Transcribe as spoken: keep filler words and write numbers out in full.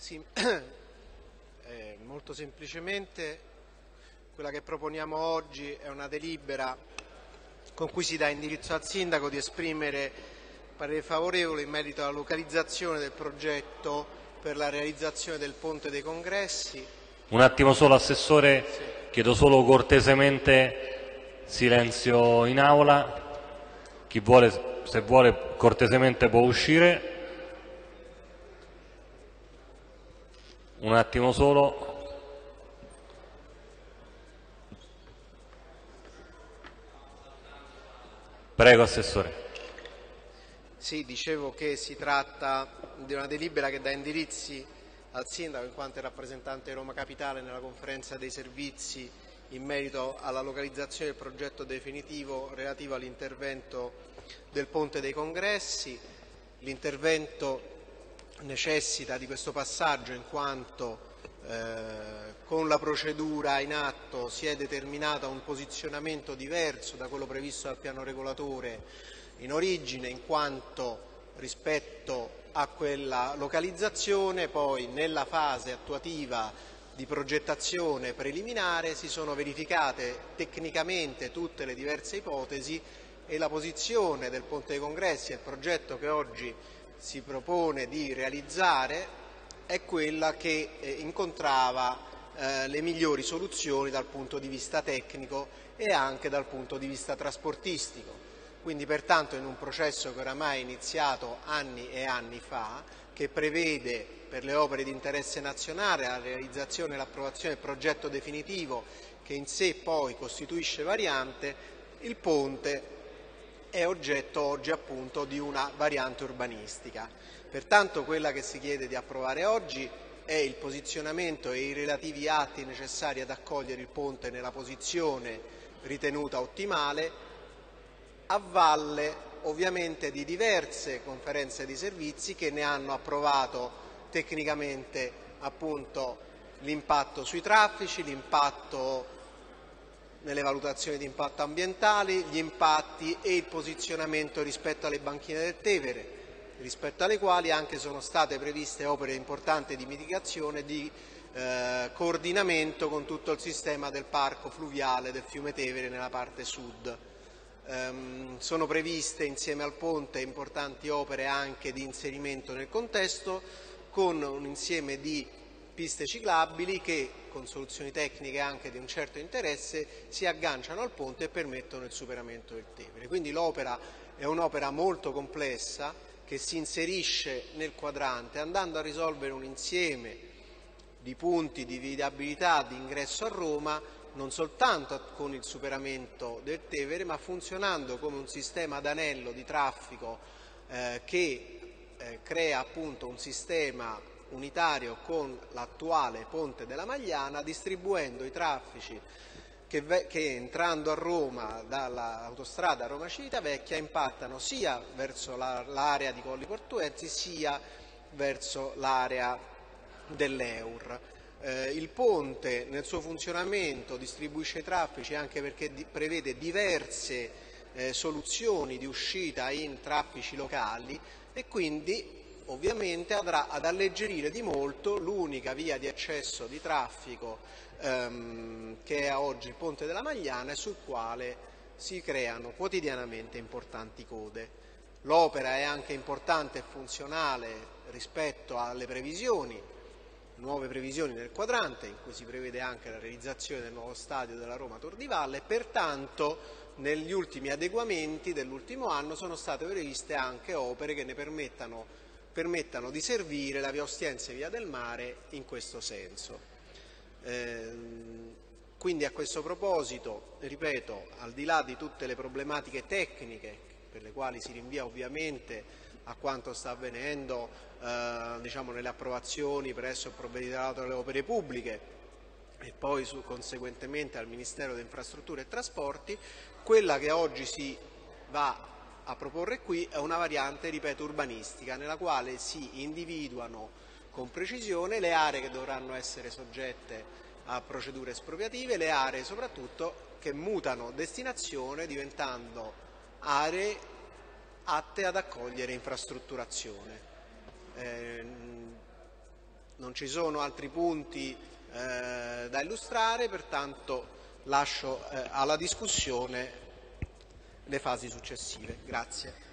Sì, eh, molto semplicemente quella che proponiamo oggi è una delibera con cui si dà indirizzo al Sindaco di esprimere parere favorevole in merito alla localizzazione del progetto per la realizzazione del Ponte dei Congressi. Un attimo solo, Assessore, Sì. chiedo solo cortesemente silenzio in aula. Chi vuole, se vuole, cortesemente può uscire. Un attimo solo. Prego, Assessore. Sì, dicevo che si tratta di una delibera che dà indirizzi al Sindaco in quanto è rappresentante di Roma Capitale nella conferenza dei servizi in merito alla localizzazione del progetto definitivo relativo all'intervento del Ponte dei Congressi. L'intervento necessita di questo passaggio in quanto eh, con la procedura in atto si è determinato un posizionamento diverso da quello previsto dal piano regolatore in origine, in quanto rispetto a quella localizzazione poi nella fase attuativa di progettazione preliminare si sono verificate tecnicamente tutte le diverse ipotesi e la posizione del Ponte dei Congressi e il progetto che oggi si propone di realizzare è quella che eh, incontrava eh, le migliori soluzioni dal punto di vista tecnico e anche dal punto di vista trasportistico. Quindi pertanto in un processo che oramai è iniziato anni e anni fa, che prevede per le opere di interesse nazionale la realizzazione e l'approvazione del progetto definitivo che in sé poi costituisce variante, il ponte è oggetto oggi appunto di una variante urbanistica. Pertanto quella che si chiede di approvare oggi è il posizionamento e i relativi atti necessari ad accogliere il ponte nella posizione ritenuta ottimale, a valle ovviamente di diverse conferenze di servizi che ne hanno approvato tecnicamente appunto l'impatto sui traffici, l'impatto nelle valutazioni di impatto ambientali, gli impatti e il posizionamento rispetto alle banchine del Tevere, rispetto alle quali anche sono state previste opere importanti di mitigazione e di eh, coordinamento con tutto il sistema del parco fluviale del fiume Tevere nella parte sud. Um, sono previste insieme al ponte importanti opere anche di inserimento nel contesto con un insieme di piste ciclabili che con soluzioni tecniche anche di un certo interesse si agganciano al ponte e permettono il superamento del Tevere. Quindi l'opera è un'opera molto complessa che si inserisce nel quadrante andando a risolvere un insieme di punti di viabilità di ingresso a Roma non soltanto con il superamento del Tevere, ma funzionando come un sistema ad anello di traffico eh, che eh, crea appunto un sistema unitario con l'attuale ponte della Magliana, distribuendo i traffici che, che entrando a Roma dall'autostrada Roma-Civitavecchia impattano sia verso l'area di Colli Portuensi sia verso l'area dell'Eur. Eh, il ponte nel suo funzionamento distribuisce i traffici anche perché di, prevede diverse eh, soluzioni di uscita in traffici locali e quindi ovviamente andrà ad alleggerire di molto l'unica via di accesso di traffico ehm, che è oggi il ponte della Magliana e sul quale si creano quotidianamente importanti code. L'opera è anche importante e funzionale rispetto alle previsioni nuove previsioni nel quadrante, in cui si prevede anche la realizzazione del nuovo stadio della Roma Tor di Valle, pertanto negli ultimi adeguamenti dell'ultimo anno sono state previste anche opere che ne permettano, permettano di servire la via Ostiense e via del Mare in questo senso. Ehm, quindi a questo proposito, ripeto, al di là di tutte le problematiche tecniche per le quali si rinvia ovviamente a quanto sta avvenendo eh, diciamo, nelle approvazioni presso il provveditorato delle opere pubbliche e poi su, conseguentemente al Ministero delle Infrastrutture e Trasporti, quella che oggi si va a proporre qui è una variante, ripeto, urbanistica, nella quale si individuano con precisione le aree che dovranno essere soggette a procedure espropriative, le aree soprattutto che mutano destinazione diventando aree atte ad accogliere infrastrutturazione. Eh, non Non ci sono altri punti eh, da illustrare, pertanto lascio eh, alla discussione le fasi successive. Grazie.